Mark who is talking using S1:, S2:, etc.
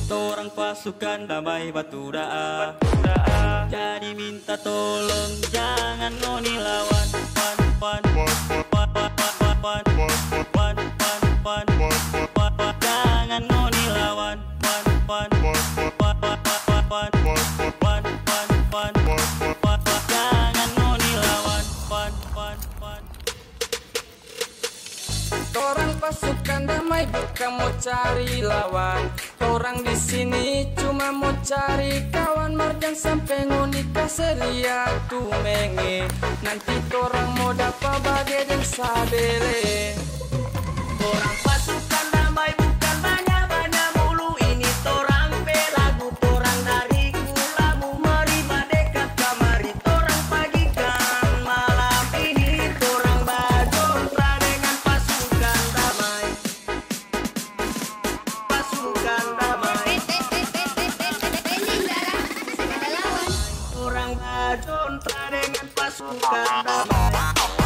S1: Torang pasukan damai batu daa. Jadi minta tolong jangan ngoni lawan. Pan pan pan pan pan pan pan pan pan, jangan ngoni lawan. Pan pan pan pan pan pan pan pan, jangan ngoni lawan. Pan pan pan.
S2: Torang pasukan damai bukan mau cari lawan. Orang di sini cuma mau cari kawan. Marjan sampai ngonika seria tu menge. Nanti torang mau dapat bagai dan sabele.
S3: Orang pasukan damai bukan banyak-banyak mulu. Ini torang belagu, torang dari kulamu. Mari badekat kamari, torang pagikan malam ini. Torang berkontra dengan pasukan damai. Pasukan damai. Torang berkontra dengan pasukan damai.